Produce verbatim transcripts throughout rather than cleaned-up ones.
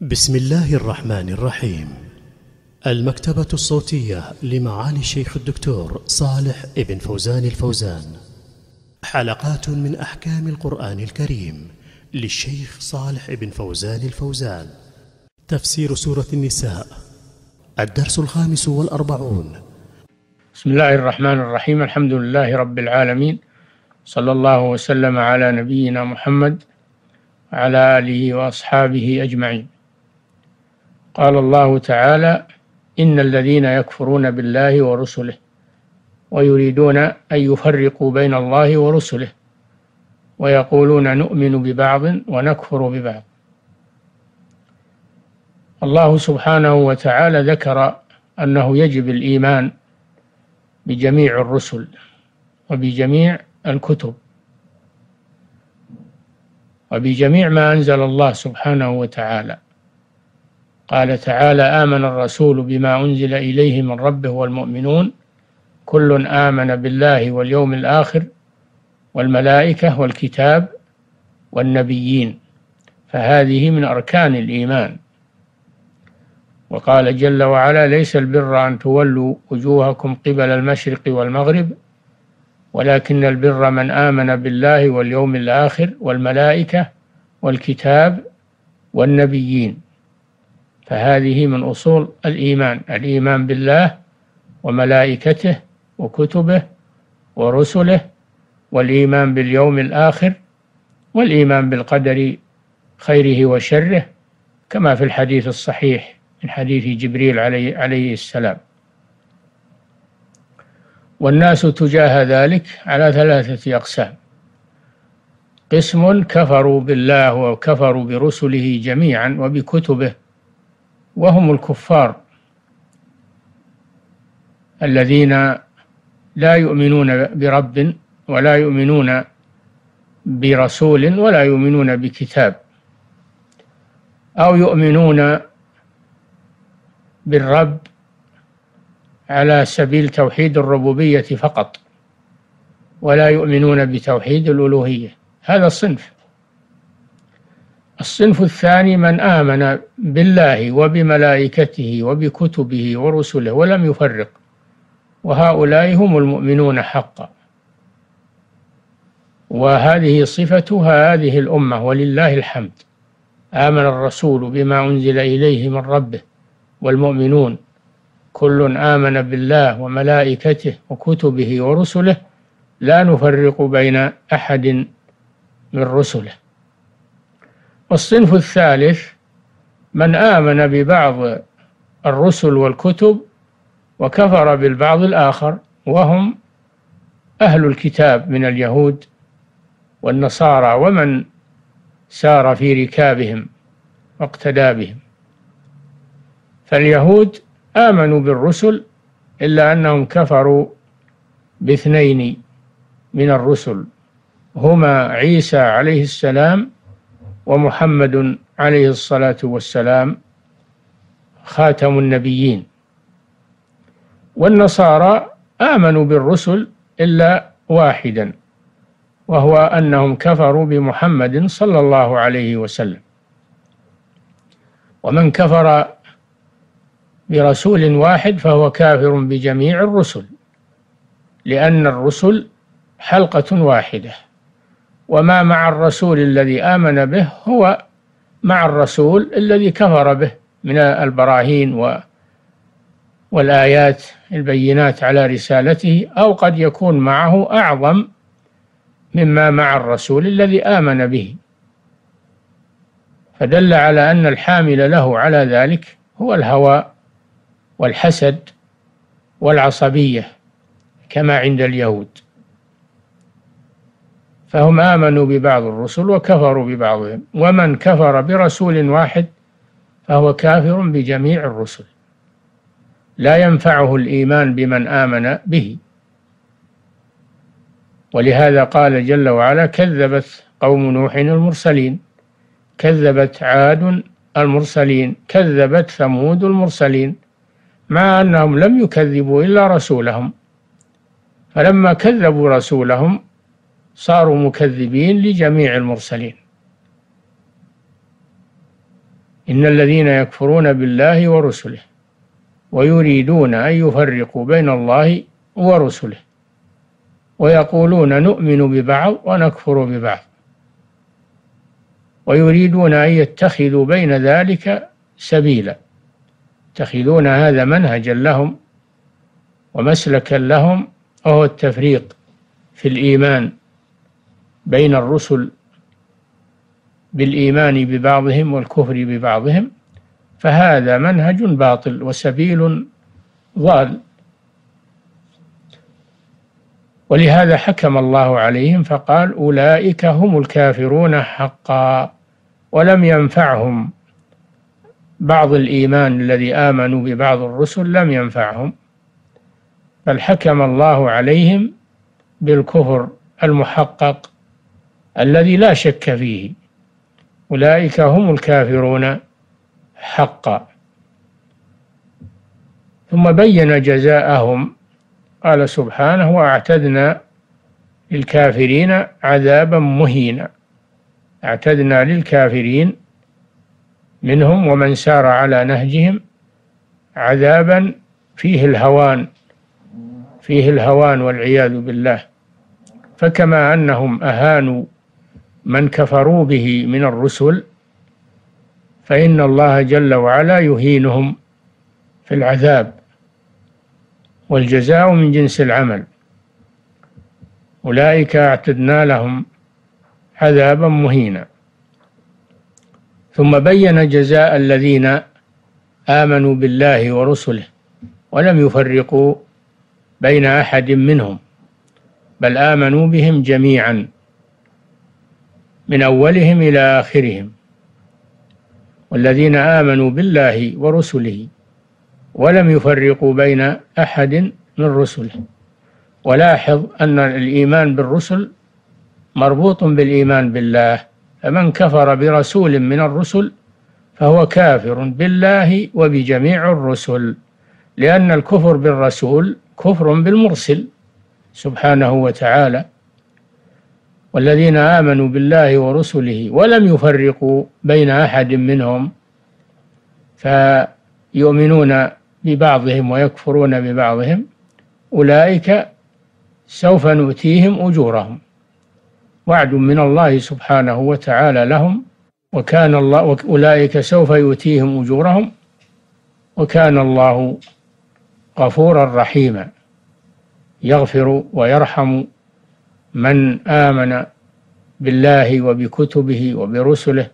بسم الله الرحمن الرحيم. المكتبة الصوتية لمعالي الشيخ الدكتور صالح ابن فوزان الفوزان. حلقات من أحكام القرآن الكريم للشيخ صالح ابن فوزان الفوزان. تفسير سورة النساء، الدرس الخامس والأربعون. بسم الله الرحمن الرحيم. الحمد لله رب العالمين، صلى الله وسلم على نبينا محمد وعلى آله وأصحابه أجمعين. قال الله تعالى: إن الذين يكفرون بالله ورسله ويريدون أن يفرقوا بين الله ورسله ويقولون نؤمن ببعض ونكفر ببعض. الله سبحانه وتعالى ذكر أنه يجب الإيمان بجميع الرسل وبجميع الكتب وبجميع ما أنزل الله سبحانه وتعالى. قال تعالى: آمن الرسول بما أنزل إليه من ربه والمؤمنون كل آمن بالله واليوم الآخر والملائكة والكتاب والنبيين. فهذه من أركان الإيمان. وقال جل وعلا: ليس البر أن تولوا وجوهكم قبل المشرق والمغرب ولكن البر من آمن بالله واليوم الآخر والملائكة والكتاب والنبيين. فهذه من أصول الإيمان، الإيمان بالله وملائكته وكتبه ورسله، والإيمان باليوم الآخر، والإيمان بالقدر خيره وشره، كما في الحديث الصحيح من حديث جبريل عليه, عليه السلام. والناس تجاه ذلك على ثلاثة أقسام: قسم كفروا بالله وكفروا برسله جميعا وبكتبه، وهم الكفار الذين لا يؤمنون برب ولا يؤمنون برسول ولا يؤمنون بكتاب، أو يؤمنون بالرب على سبيل توحيد الربوبية فقط ولا يؤمنون بتوحيد الألوهية. هذا الصنف. الصنف الثاني من آمن بالله وبملائكته وبكتبه ورسله ولم يفرق، وهؤلاء هم المؤمنون حقا. وهذه صفة هذه الأمة ولله الحمد. آمن الرسول بما أنزل إليه من ربه والمؤمنون كل آمن بالله وملائكته وكتبه ورسله لا نفرق بين أحد من رسله. والصنف الثالث من آمن ببعض الرسل والكتب وكفر بالبعض الآخر، وهم أهل الكتاب من اليهود والنصارى ومن سار في ركابهم واقتدى بهم. فاليهود آمنوا بالرسل إلا أنهم كفروا باثنين من الرسل، هما عيسى عليه السلام ومحمد عليه الصلاة والسلام خاتم النبيين. والنصارى آمنوا بالرسل إلا واحدا، وهو أنهم كفروا بمحمد صلى الله عليه وسلم. ومن كفر برسول واحد فهو كافر بجميع الرسل، لأن الرسل حلقة واحدة، وما مع الرسول الذي آمن به هو مع الرسول الذي كفر به من البراهين والآيات البينات على رسالته، أو قد يكون معه أعظم مما مع الرسول الذي آمن به. فدل على أن الحامل له على ذلك هو الهوى والحسد والعصبية كما عند اليهود. فهم آمنوا ببعض الرسل وكفروا ببعضهم. ومن كفر برسول واحد فهو كافر بجميع الرسل، لا ينفعه الإيمان بمن آمن به. ولهذا قال جل وعلا: كذبت قوم نوح المرسلين، كذبت عاد المرسلين، كذبت ثمود المرسلين، مع أنهم لم يكذبوا إلا رسولهم، فلما كذبوا رسولهم صاروا مكذبين لجميع المرسلين. إن الذين يكفرون بالله ورسله ويريدون أن يفرقوا بين الله ورسله ويقولون نؤمن ببعض ونكفر ببعض ويريدون أن يتخذوا بين ذلك سبيلا، يتخذون هذا منهجا لهم ومسلكا لهم، وهو التفريق في الإيمان بين الرسل بالإيمان ببعضهم والكفر ببعضهم، فهذا منهج باطل وسبيل ضال. ولهذا حكم الله عليهم فقال أولئك هم الكافرون حقا، ولم ينفعهم بعض الإيمان الذي آمنوا ببعض الرسل، لم ينفعهم، بل حكم الله عليهم بالكفر المحقق الذي لا شك فيه. أولئك هم الكافرون حقا. ثم بين جزاءهم، قال سبحانه وأعتدنا للكافرين عذابا مهينا. أعتدنا للكافرين منهم ومن سار على نهجهم عذابا فيه الهوان، فيه الهوان والعياذ بالله. فكما أنهم أهانوا من كفروا به من الرسل، فإن الله جل وعلا يهينهم في العذاب، والجزاء من جنس العمل. أولئك أعتدنا لهم عذابا مهينا. ثم بين جزاء الذين آمنوا بالله ورسله ولم يفرقوا بين أحد منهم، بل آمنوا بهم جميعا من أولهم إلى آخرهم. والذين آمنوا بالله ورسله ولم يفرقوا بين أحد من رسله. ولاحظ أن الإيمان بالرسل مربوط بالإيمان بالله، فمن كفر برسول من الرسل فهو كافر بالله وبجميع الرسل، لأن الكفر بالرسول كفر بالمرسل سبحانه وتعالى. والذين آمنوا بالله ورسله ولم يفرقوا بين أحد منهم، فيؤمنون ببعضهم ويكفرون ببعضهم، أولئك سوف نؤتيهم أجورهم، وعد من الله سبحانه وتعالى لهم، وكان الله أولئك سوف يؤتيهم أجورهم وكان الله غفورا رحيما، يغفر ويرحم من آمن بالله وبكتبه وبرسله.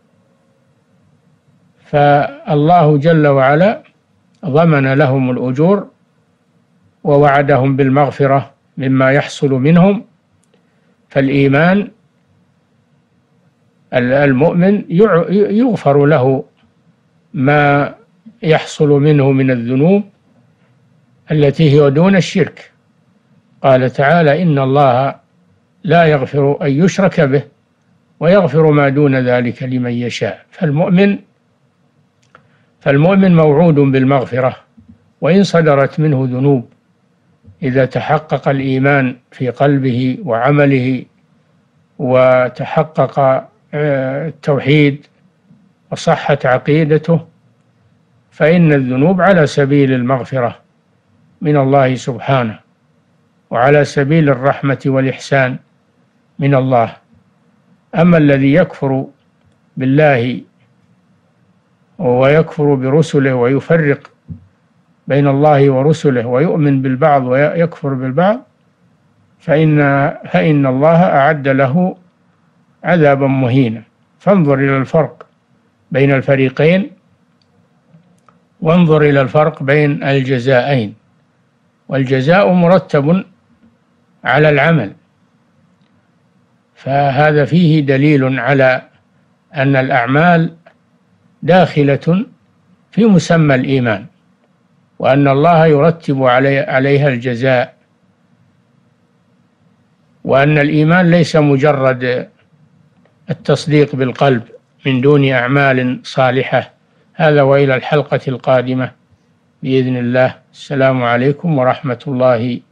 فالله جل وعلا ضمن لهم الأجور ووعدهم بالمغفرة مما يحصل منهم. فالإيمان المؤمن يغفر له ما يحصل منه من الذنوب التي هي دون الشرك. قال تعالى إن الله لا يغفر أن يشرك به ويغفر ما دون ذلك لمن يشاء. فالمؤمن فالمؤمن موعود بالمغفرة وإن صدرت منه ذنوب، إذا تحقق الإيمان في قلبه وعمله وتحقق التوحيد وصحت عقيدته، فإن الذنوب على سبيل المغفرة من الله سبحانه وعلى سبيل الرحمة والإحسان من الله. أما الذي يكفر بالله ويكفر برسله ويفرق بين الله ورسله ويؤمن بالبعض ويكفر بالبعض، فإن فإن الله أعد له عذابا مهينا. فانظر إلى الفرق بين الفريقين، وانظر إلى الفرق بين الجزائين، والجزاء مرتب على العمل، فهذا فيه دليل على أن الأعمال داخلة في مسمى الإيمان، وأن الله يرتب عليها الجزاء، وأن الإيمان ليس مجرد التصديق بالقلب من دون أعمال صالحة. هذا وإلى الحلقة القادمة بإذن الله. السلام عليكم ورحمة الله